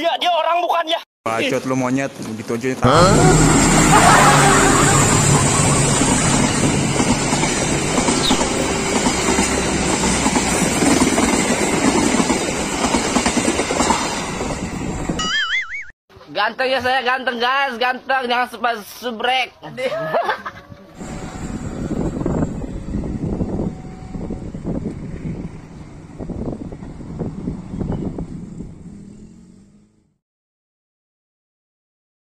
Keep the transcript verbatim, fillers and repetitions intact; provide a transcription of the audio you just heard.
Dia dia orang bukan ya? Bacot lu monyet, begitu aja. Ganteng ya saya, ganteng guys, ganteng, jangan subrek.